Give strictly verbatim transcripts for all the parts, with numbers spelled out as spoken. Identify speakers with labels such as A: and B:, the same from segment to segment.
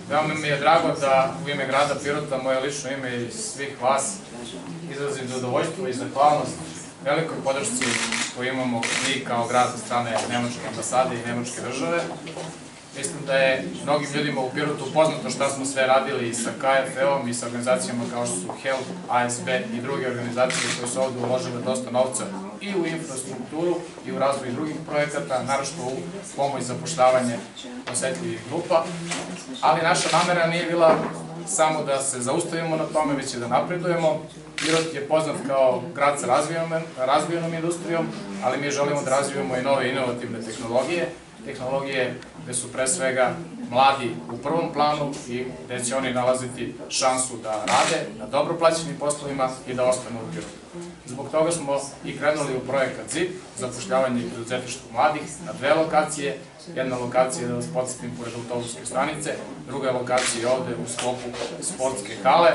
A: Veoma mi je drago da u ime grada Pirota, moje lično ime i svih vas, izrazim zadovoljstvo i zahvalnost velikoj podršci koju imamo mi kao grad sa strane Nemačke ambasade i Nemačke države. Mislim da je mnogim ljudima u Pirotu poznato šta smo sve radili i sa K F E-om i sa organizacijama kao što su HELP, A S B i druge organizacije koje su ovde uložile dosta novca i u infrastrukturu i u razvoj drugih projekata, naročito u pomoć za zapošljavanje osetljivih grupa. Ali naša namera nije bila samo da se zaustavimo na tome, već i da napredujemo. Pirot je poznat kao grad sa razvijenom industrijom, ali mi želimo da razvijemo i nove inovativne tehnologije, tehnologije gde su pre svega mladi u prvom planu i gde će oni nalaziti šansu da rade na dobro plaćenim poslovima i da ostanu u Pirotu. Zbog toga smo i krenuli u projekat Z I P, zapošljavanje i preduzetništvo mladih, na dve lokacije. Jedna lokacija, da vas podsjetim, pored autobuske stanice, druga lokacija je ovde u sklopu sportske hale.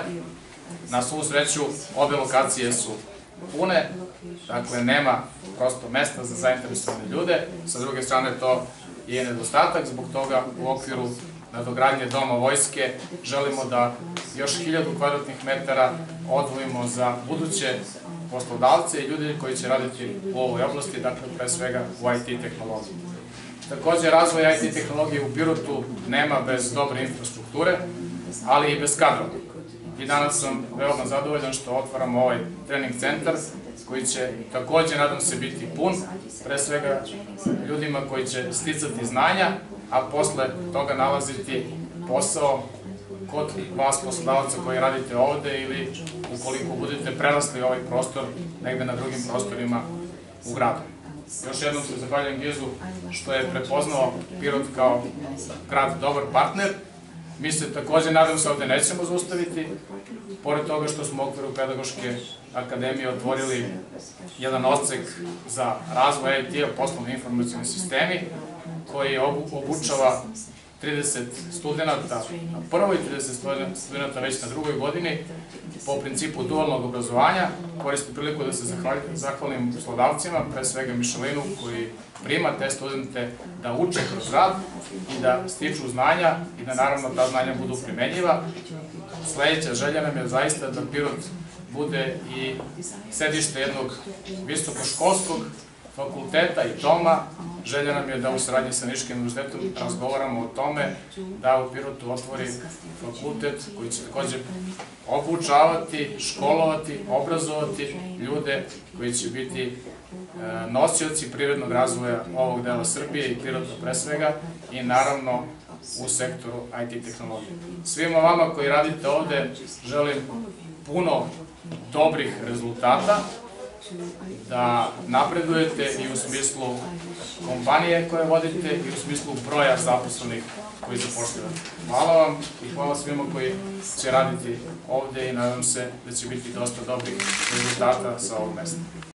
A: Na svu sreću, obe lokacije su pune, dakle nema prosto mesta za zainteresovane ljude. Sa druge strane, to je nedostatak, zbog toga u okviru nadogradnje Doma vojske želimo da još hiljadu kvadratnih metara odvojimo za buduće poslodavce i ljudi koji će raditi u ovoj oblasti, dakle pre svega u I T tehnologiji. Takođe, razvoj I T tehnologije u Pirotu nema bez dobre infrastrukture, ali i bez kadrova. I danas sam veoma zadovoljan što otvaramo ovaj trening centar koji će takođe, nadam se, biti pun, pre svega ljudima koji će sticati znanja, a posle toga nalaziti posao kod vas poslodavaca koji radite ovde ili ukoliko budete prerasli ovaj prostor negde na drugim prostorima u gradu. Još jednom se zahvaljujem Gizu što je prepoznao Pirot kao grad dobar partner. Mi se takođe, nadam se, ovde nećemo zaustaviti, pored toga što smo u okviru Pedagoške akademije otvorili jedan odsek za razvoj I T-a, poslovni informacioni sistemi, koji obučava trideset studenta na prvoj, trideset studenta već na drugoj godini, po principu dualnog obrazovanja. Koristim priliku da se zahvalim poslodavcima, pre svega Mišelinu, koji prima te studente da uče kroz rad i da stiču znanja i da naravno ta znanja budu primenjiva. Sledeća želja nam je zaista da Pirot bude i sedište jednog visokoškolskog fakulteta i doma. Želja nam je da u saradnji sa Niškim univerzitetom razgovaramo o tome da u Pirotu otvori fakultet koji će takođe obučavati, školovati, obrazovati ljude koji će biti nosioci privrednog razvoja ovog dela Srbije i Pirota pre svega i naravno u sektoru I T tehnologije. Svima vama koji radite ovde želim puno dobrih rezultata, da napredujete i u smislu kompanije koje vodite i u smislu broja zaposlenih koji zapošljavate. Hvala vam i hvala svima koji će raditi ovde i nadam se da će biti dosta dobrih rezultata sa ovog mesta.